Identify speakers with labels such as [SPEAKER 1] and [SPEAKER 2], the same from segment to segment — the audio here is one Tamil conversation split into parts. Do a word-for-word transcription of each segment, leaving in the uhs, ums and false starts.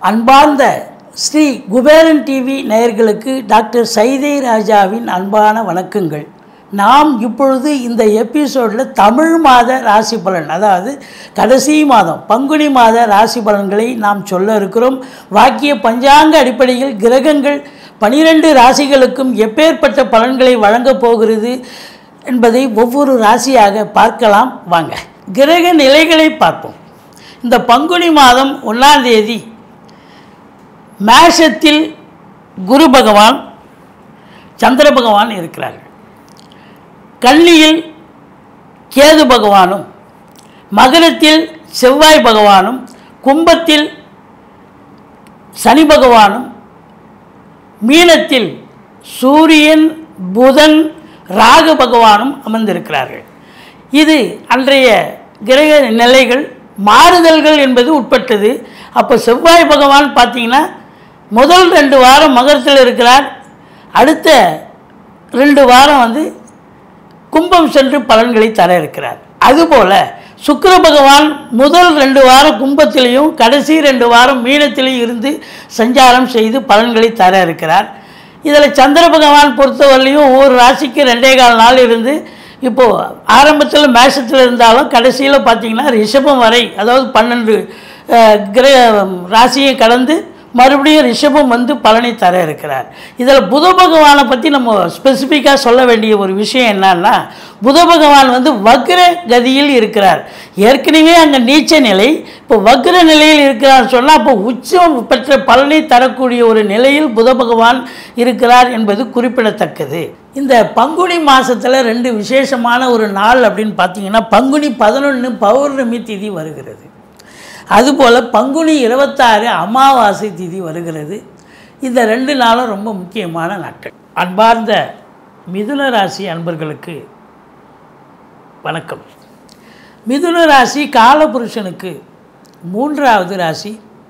[SPEAKER 1] அன்பார்ந்த ஸ்ரீ குபேரன் டிவி நேயர்களுக்கு டாக்டர் சைதை ராஜாவின் அன்பான வணக்கங்கள். நாம் இப்பொழுது இந்த எபிசோடில் தமிழ் மாத ராசி பலன், அதாவது கடைசி மாதம் பங்குனி மாத ராசி பலன்களை நாம் சொல்ல இருக்கிறோம். வாக்கிய பஞ்சாங்க அடிப்படையில் கிரகங்கள் பனிரெண்டு ராசிகளுக்கும் எப்பேற்பட்ட பலன்களை வழங்கப் போகிறது என்பதை ஒவ்வொரு ராசியாக பார்க்கலாம். வாங்க கிரக நிலைகளை பார்ப்போம். இந்த பங்குனி மாதம் ஒன்றாம் தேதி மேஷத்தில் குரு பகவான் சந்திர பகவான் இருக்கிறார்கள். கன்னியில் கேது பகவானும், மகரத்தில் செவ்வாய் பகவானும், கும்பத்தில் சனி பகவானும், மீனத்தில் சூரியன் புதன் ராகு பகவானும் அமர்ந்திருக்கிறார்கள். இது அன்றைய கிரக நிலைகள். மாறுதல்கள் என்பது உட்பட்டது. அப்போ செவ்வாய் பகவான் பார்த்தீங்கன்னா முதல் ரெண்டு வாரம் மகரத்தில் இருக்கிறார், அடுத்த ரெண்டு வாரம் வந்து கும்பம் சென்று பலன்களை தர இருக்கிறார். அதுபோல் சுக்கிர பகவான் முதல் ரெண்டு வாரம் கும்பத்திலையும் கடைசி ரெண்டு வாரம் மீனத்திலையும் இருந்து சஞ்சாரம் செய்து பலன்களை தர இருக்கிறார். இதில் சந்திர பகவான் பொறுத்தவரையிலையும் ஒவ்வொரு ராசிக்கு ரெண்டே கால் நாள் இருந்து இப்போது ஆரம்பத்தில் மேஷத்தில் இருந்தாலும் கடைசியில் பார்த்திங்கன்னா ரிஷபம் வரை, அதாவது பன்னெண்டு கிரக ராசியை கடந்து மறுபடியும் ரிஷபம் வந்து பலனை தர இருக்கிறார். இதில் புத பகவானை பற்றி நம்ம ஸ்பெசிஃபிக்காக சொல்ல வேண்டிய ஒரு விஷயம் என்னன்னா, புத பகவான் வந்து வக்ர கதியில் இருக்கிறார். ஏற்கனவே அங்கே நீச்ச நிலை, இப்போ வக்ர நிலையில் இருக்கிறார் சொன்னால் அப்போ உச்சம் பெற்ற பலனை தரக்கூடிய ஒரு நிலையில் புத பகவான் இருக்கிறார் என்பது குறிப்பிடத்தக்கது. இந்த பங்குனி மாதத்தில் ரெண்டு விசேஷமான ஒரு நாள் அப்படின்னு பார்த்தீங்கன்னா, பங்குனி பதினொன்று பௌர்ணமி திதி வருகிறது. அதுபோல் பங்குனி இருபத்தாறு அமாவாசை திதி வருகிறது. இந்த ரெண்டு நாளும் ரொம்ப முக்கியமான நாட்கள். அன்பார்ந்த மிதுன ராசி அன்பர்களுக்கு வணக்கம். மிதுன ராசி காலபுருஷனுக்கு மூன்றாவது ராசி.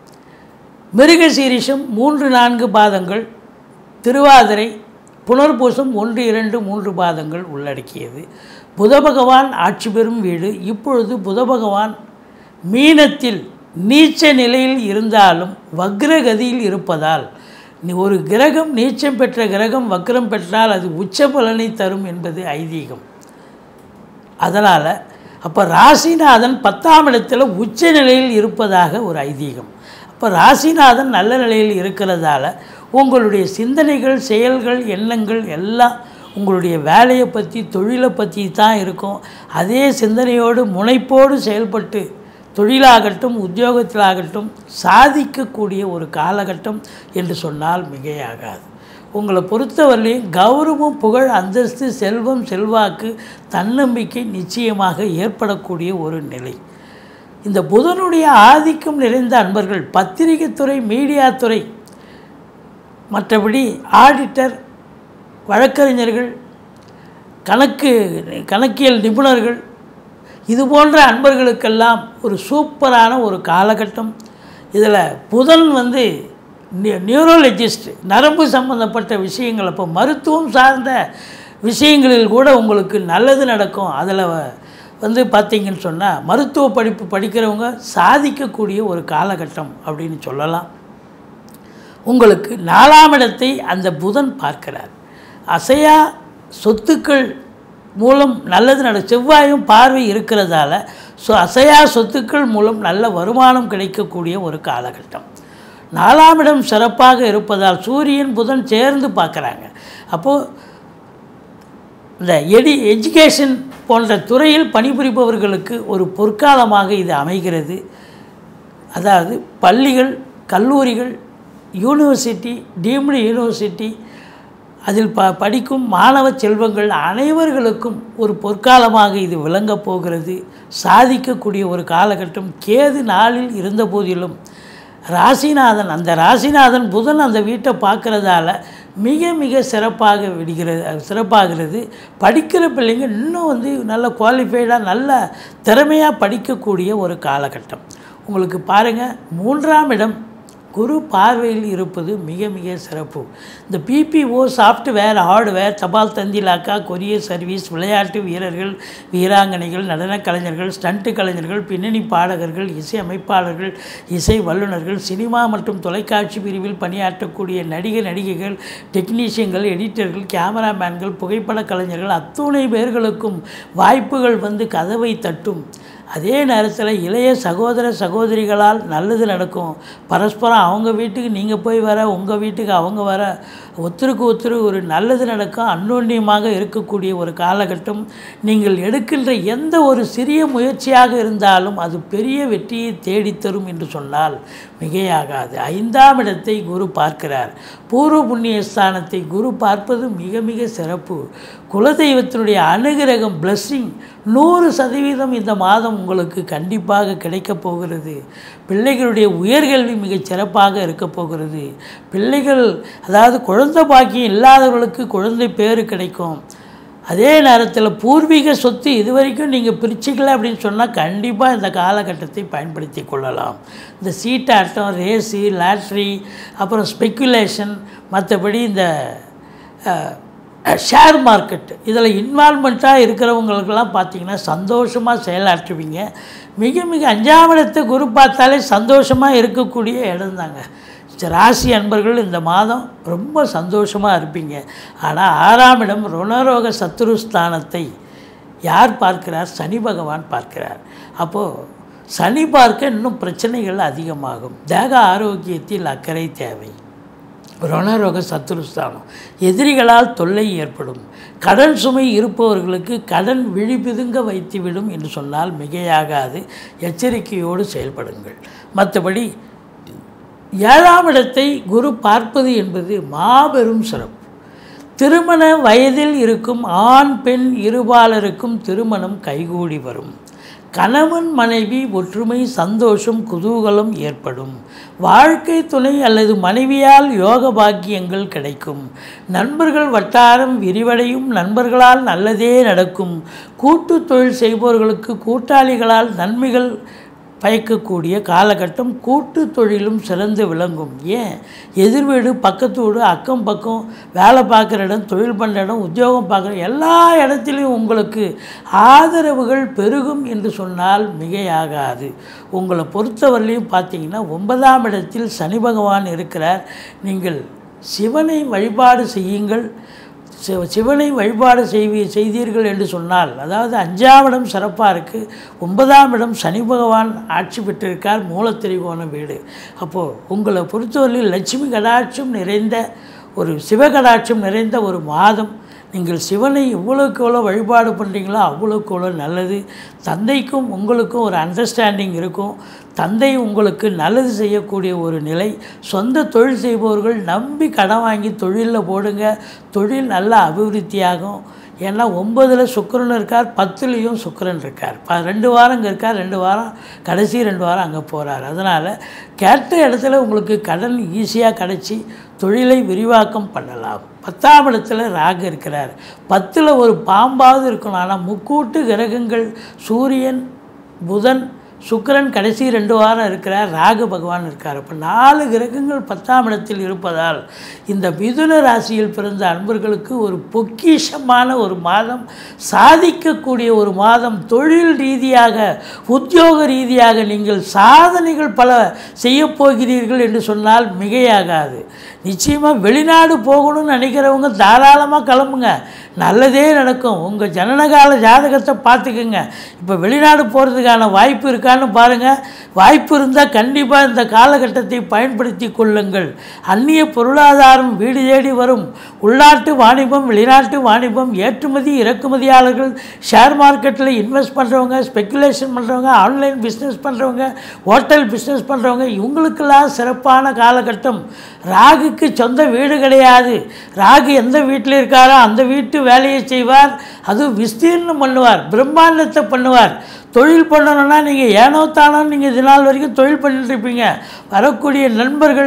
[SPEAKER 1] மிருகசீரிஷம் மூன்று நான்கு பாதங்கள், திருவாதிரை புனர்பூசம் ஒன்று இரண்டு மூன்று பாதங்கள் உள்ளடக்கியது. புத பகவான் ஆட்சி பெறும் வீடு. இப்பொழுது புத பகவான் மீனத்தில் நீச்ச நிலையில் இருந்தாலும் வக்ரகதியில் இருப்பதால், ஒரு கிரகம் நீச்சம் பெற்ற கிரகம் வக்ரம் பெற்றால் அது உச்ச பலனை தரும் என்பது ஐதீகம். அதனால் அப்போ ராசிநாதன் பத்தாம் இடத்தில் உச்ச நிலையில் இருப்பதாக ஒரு ஐதீகம். அப்போ ராசிநாதன் நல்ல நிலையில் இருக்கிறதால உங்களுடைய சிந்தனைகள், செயல்கள், எண்ணங்கள் எல்லாம் உங்களுடைய வேலையை பற்றி, தொழிலை பற்றி தான் இருக்கும். அதே சிந்தனையோடு முனைப்போடு செயல்பட்டு தொழிலாகட்டும் உத்தியோகத்திலாகட்டும் சாதிக்கக்கூடிய ஒரு காலகட்டம் என்று சொன்னால் மிகையாகாது. உங்களை பொறுத்தவரையிலையும் கௌரவம், புகழ், அந்தஸ்து, செல்வம், செல்வாக்கு, தன்னம்பிக்கை நிச்சயமாக ஏற்படக்கூடிய ஒரு நிலை. இந்த புதனுடைய ஆதிக்கம் நிறைந்த அன்பர்கள் பத்திரிகைத்துறை, மீடியாத்துறை, மற்றபடி ஆடிட்டர், வழக்கறிஞர்கள், கணக்கு கணக்கியல் நிபுணர்கள், இது போன்ற அன்பர்களுக்கெல்லாம் ஒரு சூப்பரான ஒரு காலகட்டம். இதில் புதன் வந்து நியூரோலஜிஸ்ட், நரம்பு சம்பந்தப்பட்ட விஷயங்கள், இப்போ மருத்துவம் சார்ந்த விஷயங்களில் கூட உங்களுக்கு நல்லது நடக்கும். அதில் வந்து பார்த்திங்கன்னு சொன்னால் மருத்துவ படிப்பு படிக்கிறவங்க சாதிக்கக்கூடிய ஒரு காலகட்டம் அப்படின்னு சொல்லலாம். உங்களுக்கு நாலாம் இடத்தை அந்த புதன் பார்க்கிறார். அசையா சொத்துக்கள் மூலம் நல்லது நட செவ்வாயும் பார்வை இருக்கிறதால ஸோ அசையா சொத்துக்கள் மூலம் நல்ல வருமானம் கிடைக்கக்கூடிய ஒரு காலகட்டம். நாலாம் இடம் சிறப்பாக இருப்பதால் சூரியன் புதன் சேர்ந்து பார்க்குறாங்க. அப்போது இந்த எடி எஜுகேஷன் போன்ற துறையில் பணிபுரிபவர்களுக்கு ஒரு பொற்காலமாக இது அமைகிறது. அதாவது பள்ளிகள், கல்லூரிகள், யூனிவர்சிட்டி, டீம்டு யூனிவர்சிட்டி, அதில் ப படிக்கும் மாணவ செல்வங்கள் அனைவர்களுக்கும் ஒரு பொற்காலமாக இது விளங்கப் போகிறது. சாதிக்கக்கூடிய ஒரு காலகட்டம். கேது நாளில் இருந்த போதிலும் ராசிநாதன், அந்த ராசிநாதன் புதன் அந்த வீட்டை பார்க்குறதால மிக மிக சிறப்பாக விடுகிறது சிறப்பாகிறது படிக்கிற பிள்ளைங்க இன்னும் வந்து நல்ல குவாலிஃபைடாக நல்ல திறமையாக படிக்கக்கூடிய ஒரு காலகட்டம். உங்களுக்கு பாருங்கள், மூன்றாம் இடம் குரு பார்வையில் இருப்பது மிக மிக சிறப்பு. இந்த பிபிஓ சாஃப்ட்வேர், ஹார்ட்வேர், தபால் தந்தி இலாக்கா, கொரியர் சர்வீஸ், விளையாட்டு வீரர்கள், வீராங்கனைகள், நடன கலைஞர்கள், ஸ்டண்ட் கலைஞர்கள், பின்னணி பாடகர்கள், இசை அமைப்பாளர்கள், இசை வல்லுநர்கள், சினிமா மற்றும் தொலைக்காட்சி பிரிவில் பணியாற்றக்கூடிய நடிகர் நடிகைகள், டெக்னீஷியன்கள், எடிட்டர்கள், கேமராமேன்கள், புகைப்பட கலைஞர்கள் அத்துணை பேர்களுக்கும் வாய்ப்புகள் வந்து கதவை தட்டும். அதே நேரத்தில் இளைய சகோதர சகோதரிகளால் நல்லது நடக்கும். பரஸ்பரம் அவங்க வீட்டுக்கு நீங்கள் போய் வர, உங்கள் வீட்டுக்கு அவங்க வர, ஒருத்தருக்கு ஒருத்தர் ஒரு நல்லது நடக்கும். அன்னோன்யமாக இருக்கக்கூடிய ஒரு காலகட்டம். நீங்கள் எடுக்கின்ற எந்த ஒரு சிறிய முயற்சியாக இருந்தாலும் அது பெரிய வெற்றியை தேடித்தரும் என்று சொன்னால் மிகையாகாது. ஐந்தாம் இடத்தை குரு பார்க்கிறார். பூர்வ புண்ணிய ஸ்தானத்தை குரு பார்ப்பது மிக மிக சிறப்பு. குலதெய்வத்தினுடைய அனுகிரகம், பிளஸ்ஸிங் நூறு சதவீதம் இந்த மாதம் உங்களுக்கு கண்டிப்பாக கிடைக்கப் போகிறது. பிள்ளைகளுடைய உயர்கல்வி மிகச் சிறப்பாக இருக்க போகிறது. பிள்ளைகள் அதாவது குழந்தை பாக்கியம் இல்லாதவர்களுக்கு குழந்தை பேர் கிடைக்கும். அதே நேரத்தில் பூர்வீக சொத்து இதுவரைக்கும் நீங்கள் பிரிச்சுக்கல அப்படின்னு சொன்னால் கண்டிப்பாக இந்த காலகட்டத்தை பயன்படுத்தி கொள்ளலாம். இந்த சீட்டாட்டம், ரேஸு, லாட்ரி, அப்புறம் ஸ்பெக்குலேஷன், மற்றபடி இந்த ஷேர் மார்க்கெட் இதில் இன்வால்மெண்ட்டாக இருக்கிறவங்களுக்கெல்லாம் பார்த்திங்கன்னா சந்தோஷமாக செயலாற்றுவீங்க. மிக மிக அஞ்சாம் இடத்தை குரு பார்த்தாலே சந்தோஷமாக இருக்கக்கூடிய இடம் தாங்க. ராசி அன்பர்கள் இந்த மாதம் ரொம்ப சந்தோஷமாக இருப்பீங்க. ஆனால் ஆறாம் இடம் ருணரோக சத்துருஸ்தானத்தை யார் பார்க்கிறார்? சனி பகவான் பார்க்கிறார். அப்போது சனி பார்க்க இன்னும் பிரச்சனைகள் அதிகமாகும். தேக ஆரோக்கியத்தில் அக்கறை தேவை. ருணரோக சத்துருஸ்தானம், எதிரிகளால் தொல்லை ஏற்படும். கடன் சுமை இருப்பவர்களுக்கு கடன் விழிபிதுங்க வைத்துவிடும் என்று சொன்னால் மிகையாகாது. எச்சரிக்கையோடு செயல்படுங்கள். மற்றபடி ஏழாம் இடத்தை குரு பார்ப்பது என்பது மாபெரும் சிறப்பு. திருமண வயதில் இருக்கும் ஆண் பெண் இருபாலருக்கும் திருமணம் கைகூடி வரும். கணவன் மனைவி ஒற்றுமை, சந்தோஷம், குதூகலம் ஏற்படும். வாழ்க்கை துணை அல்லது மனைவியால் யோக பாக்கியங்கள் கிடைக்கும். நண்பர்கள் வட்டாரம் விரிவடையும். நண்பர்களால் நல்லதே நடக்கும். கூட்டு தொழில் செய்பவர்களுக்கு கூட்டாளிகளால் நன்மைகள் பயக்கக்கூடிய காலகட்டம். கூட்டு தொழிலும் சிறந்து விளங்கும். ஏன் எதிர்வீடு, பக்கத்து வீடு, அக்கம் பக்கம், வேலை பார்க்குற இடம், தொழில் பண்ணுற இடம், உத்தியோகம் பார்க்குற எல்லா இடத்துலையும் உங்களுக்கு ஆதரவுகள் பெருகும் என்று சொன்னால் மிகையாகாது. உங்களை பொறுத்தவரையிலையும் பார்த்தீங்கன்னா ஒன்பதாம் இடத்தில் சனி பகவான் இருக்கிறார். நீங்கள் சிவனை வழிபாடு செய்யுங்கள். சிவனை வழிபாடு செய்வி செய்தீர்கள் என்று சொன்னால், அதாவது அஞ்சாம் இடம் சிறப்பாக இருக்குது. ஒன்பதாம் இடம் சனி பகவான் ஆட்சி பெற்றிருக்கார். மூலத்திரிகோண வீடு. அப்போது உங்களை பொறுத்தவரையில் லட்சுமி கடாட்சம் நிறைந்த ஒரு சிவகடாட்சம் நிறைந்த ஒரு மாதம். நீங்கள் சிவனை எவ்வளோக்கு எவ்வளோ வழிபாடு பண்ணுறீங்களோ அவ்வளோக்கு எவ்வளோ நல்லது. தந்தைக்கும் உங்களுக்கும் ஒரு அண்டர்ஸ்டாண்டிங் இருக்கும். தந்தை உங்களுக்கு நல்லது செய்யக்கூடிய ஒரு நிலை. சொந்த தொழில் செய்பவர்கள் நம்பி கடன் வாங்கி தொழிலில் போடுங்க. தொழில் நல்லா அபிவிருத்தியாகும். ஏன்னா ஒன்பதில் சுக்கிரன் இருக்கார், பத்துலேயும் சுக்கிரன் இருக்கார். ப ரெண்டு வாரம் இங்கே இருக்கார், ரெண்டு வாரம் கடைசி ரெண்டு வாரம் அங்கே போகிறார். அதனால் கேட்ட இடத்துல உங்களுக்கு கடன் ஈஸியாக கிடச்சி தொழிலை விரிவாக்கம் பண்ணலாம். பத்தாம் இடத்துல ராகு இருக்கிறார். பத்தில் ஒரு பாம்பாவது இருக்கணும். ஆனால் முக்கூட்டு கிரகங்கள் சூரியன், புதன், சுக்கிரன் கடைசி ரெண்டு வாரம் இருக்கிறார். ராகு பகவான் இருக்கார். அப்போ நாலு கிரகங்கள் பத்தாம் இடத்தில் இருப்பதால் இந்த மிதுன ராசியில் பிறந்த அன்பர்களுக்கு ஒரு பொக்கிஷமான ஒரு மாதம், சாதிக்கக்கூடிய ஒரு மாதம். தொழில் ரீதியாக, உத்தியோக ரீதியாக நீங்கள் சாதனைகள் பல செய்யப்போகிறீர்கள் என்று சொன்னால் மிகையாகாது. நிச்சயமாக வெளிநாடு போகணும்னு நினைக்கிறவங்க தாராளமாக கிளம்புங்க. நல்லதே நடக்கும். உங்கள் ஜனனகால ஜாதகத்தை பார்த்துக்குங்க. இப்போ வெளிநாடு போகிறதுக்கான வாய்ப்பு இருக்கான்னு பாருங்கள். வாய்ப்பு இருந்தால் கண்டிப்பாக இந்த காலகட்டத்தை பயன்படுத்தி கொள்ளுங்கள். அந்நிய பொருளாதாரம் வீடு தேடி வரும். உள்நாட்டு வாணிபம், வெளிநாட்டு வாணிபம், ஏற்றுமதி இறக்குமதியாளர்கள், ஷேர் மார்க்கெட்டில் இன்வெஸ்ட் பண்ணுறவங்க, ஸ்பெக்குலேஷன் பண்ணுறவங்க, ஆன்லைன் பிஸ்னஸ் பண்ணுறவங்க, ஹோட்டல் பிஸ்னஸ் பண்ணுறவங்க, இவங்களுக்கெல்லாம் சிறப்பான காலகட்டம். ராகுக்கு சொந்த வீடு கிடையாது. ராகு எந்த வீட்டில் இருக்காரோ அந்த வீட்டு வேலையை செய்வார். அதுவும் விஸ்தீர்ணம் பண்ணுவார், பிரம்மாண்டத்தை பண்ணுவார். தொழில் பண்ணணுன்னா நீங்கள் ஏனோ தானோ நீங்கள் இது நாள் வரைக்கும் தொழில் பண்ணிட்டுருப்பீங்க. வரக்கூடிய நண்பர்கள்,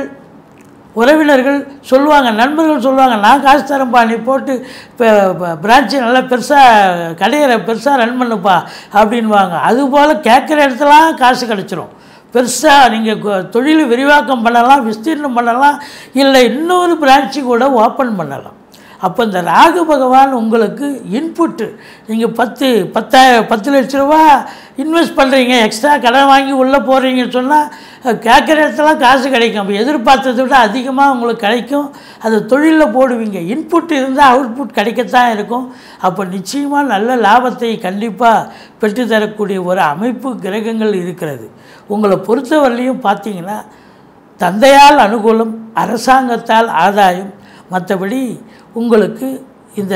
[SPEAKER 1] உறவினர்கள் சொல்லுவாங்க, நண்பர்கள் சொல்லுவாங்க, நான் காசு தரேன்ப்பா, நீ போட்டு இப்போ பிரான்ச்சு நல்லா பெருசாக கடையை பெருசாக ரன் பண்ணுப்பா அப்படின்வாங்க. அதுபோல் கேட்குற இடத்துலாம் காசு கிடச்சிரும். பெருசாக நீங்கள் தொழிலை விரிவாக்கம் பண்ணலாம், விஸ்தீர்ணம் பண்ணலாம், இல்லை இன்னொரு பிரான்ச்சு கூட ஓப்பன் பண்ணலாம். அப்போ இந்த ராகு பகவான் உங்களுக்கு இன்புட்டு, நீங்கள் பத்து பத்தாய பத்து லட்ச ரூபா இன்வெஸ்ட் பண்ணுறீங்க, எக்ஸ்ட்ரா கடன் வாங்கி உள்ளே போகிறீங்கன்னு சொன்னால் கேட்குற இடத்துலாம் காசு கிடைக்கும். அப்போ எதிர்பார்த்ததை விட அதிகமாக உங்களுக்கு கிடைக்கும். அது தொழிலில் போடுவீங்க. இன்புட் இருந்தால் அவுட்புட் கிடைக்கத்தான் இருக்கும். அப்போ நிச்சயமாக நல்ல லாபத்தை கண்டிப்பாக பெற்றுத்தரக்கூடிய ஒரு அமைப்பு கிரகங்கள் இருக்கிறது. உங்களை பொறுத்தவரையிலையும் பார்த்தீங்கன்னா தந்தையால் அனுகூலம், அரசாங்கத்தால் ஆதாயம், மற்றபடி உங்களுக்கு இந்த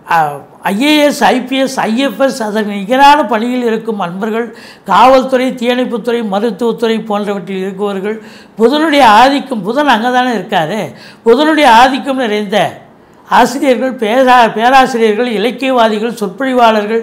[SPEAKER 1] ஐஏஎஸ், ஐபிஎஸ், ஐஎஃப்எஸ் அதற்கு நிகரான பணியில் இருக்கும் அன்பர்கள், காவல்துறை, தீயணைப்புத்துறை, மருத்துவத்துறை போன்றவற்றில் இருப்பவர்கள், புதனுடைய ஆதிக்கம், புதன் அங்கே தானே இருக்காரு, புதனுடைய ஆதிக்கம் நிறைந்த ஆசிரியர்கள், பேரா பேராசிரியர்கள், இலக்கியவாதிகள், சொற்பொழிவாளர்கள்,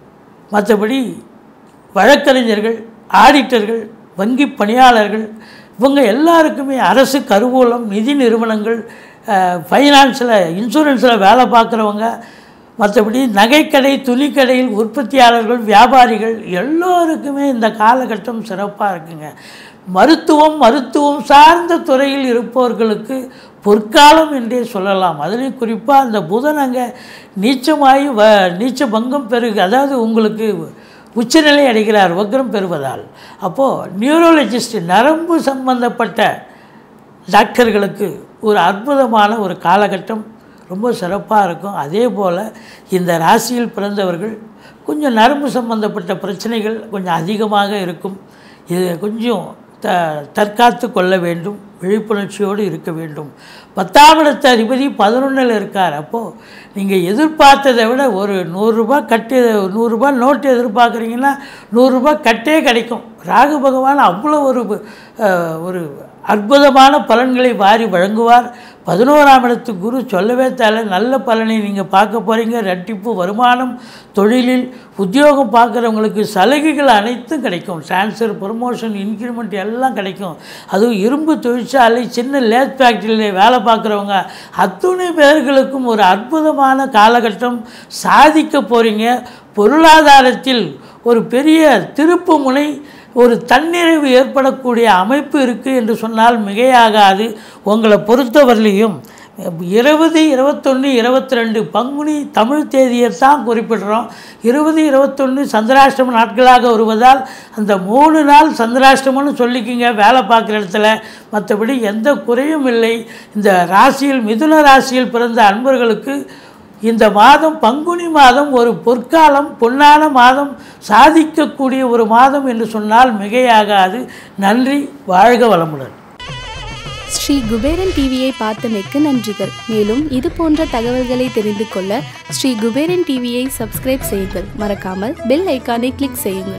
[SPEAKER 1] மற்றபடி வழக்கறிஞர்கள், ஆடிட்டர்கள், வங்கி பணியாளர்கள், இவங்க எல்லாருக்குமே அரசு கருவூலம், நிதி நிறுவனங்கள், ஃபைனான்ஸில், இன்சூரன்ஸில் வேலை பார்க்குறவங்க, மற்றபடி நகைக்கடை, துணிக்கடையில் உற்பத்தியாளர்கள், வியாபாரிகள் எல்லோருக்குமே இந்த காலகட்டம் சிறப்பாக இருக்குங்க. மருத்துவம் மருத்துவம் சார்ந்த துறையில் இருப்பவர்களுக்கு பொற்காலம் என்றே சொல்லலாம். அதுலேயும் குறிப்பாக அந்த புதன் அங்கே நீச்சமாகி வ நீச்ச பங்கம் பெருகு, அதாவது உங்களுக்கு உச்சநிலை அடைகிறார் வக்ரம் பெறுவதால். அப்போது நியூரோலஜிஸ்ட், நரம்பு சம்பந்தப்பட்ட டாக்டர்களுக்கு ஒரு அற்புதமான ஒரு காலகட்டம், ரொம்ப சிறப்பாக இருக்கும். அதே போல் இந்த ராசியில் பிறந்தவர்கள் கொஞ்சம் நரம்பு சம்பந்தப்பட்ட பிரச்சனைகள் கொஞ்சம் அதிகமாக இருக்கும். இது கொஞ்சம் த தற்காத்து கொள்ள வேண்டும், விழிப்புணர்ச்சியோடு இருக்க வேண்டும். பத்தாம் இடத்து அதிபதி பதினொன்றில் இருக்கார். அப்போது நீங்கள் எதிர்பார்த்ததை விட ஒரு நூறுரூபா கட்டு நூறுரூபா நோட்டு எதிர்பார்க்குறீங்கன்னா நூறுரூபா கட்டே கிடைக்கும். ராகு பகவான் அவ்வளோ ஒரு ஒரு அற்புதமான பலன்களை வாரி வழங்குவார். பதினோராம் இடத்து குரு சொல்லவே தேவை. நல்ல பலனை நீங்கள் பார்க்க போகிறீங்க. ரெட்டிப்பு வருமானம், தொழிலில் உத்தியோகம் பார்க்குறவங்களுக்கு சலுகைகள் அனைத்தும் கிடைக்கும். ட்ரான்ஸ்ஃபர், ப்ரொமோஷன், இன்க்ரிமெண்ட் எல்லாம் கிடைக்கும். அதுவும் இரும்பு தொழிற்சாலை, சின்ன லேத் ஃபேக்ட்ரியில் வேலை பார்க்குறவங்க அத்துணை பேர்களுக்கும் ஒரு அற்புதமான காலகட்டம். சாதிக்க போகிறீங்க. பொருளாதாரத்தில் ஒரு பெரிய திருப்பு முனை, ஒரு தன்னிறைவு ஏற்படக்கூடிய அமைப்பு இருக்குது என்று சொன்னால் மிகையாகாது. உங்களை பொறுத்தவரையிலையும் இருபது, இருபத்தொன்று, இருபத்தி ரெண்டு பங்குனி தமிழ் தேதியை தான் குறிப்பிடுறோம். இருபது, இருபத்தொன்று சந்திராஷ்டம நாட்களாக வருவதால் அந்த மூணு நாள் சந்திராஷ்டமம்னு சொல்லிக்கிங்க வேலை பார்க்குற இடத்துல. மற்றபடி எந்த குறையும் இல்லை. இந்த ராசியில், மிதுன ராசியில் பிறந்த அன்பர்களுக்கு இந்த மாதம், பங்குனி மாதம் ஒரு பொற்காலம், பொன்னான மாதம், சாதிக்கக்கூடிய ஒரு மாதம் என்று சொன்னால் மிகையாகாது. நன்றி, வாழ்க வளமுடன்.
[SPEAKER 2] ஸ்ரீ குபேரன் டிவியை பார்த்தமைக்கு நன்றிகள். மேலும் இது போன்ற தகவல்களை தெரிந்து கொள்ள ஸ்ரீ குபேரன் டிவியை சப்ஸ்கிரைப் செய்யுங்கள். மறக்காமல் பெல் ஐக்கானை கிளிக் செய்யுங்கள்.